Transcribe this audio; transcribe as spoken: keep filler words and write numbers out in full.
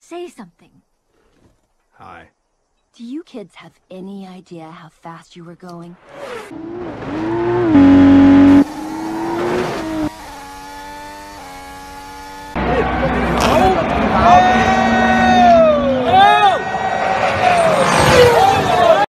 Say something. Hi. Do you kids have any idea how fast you were going?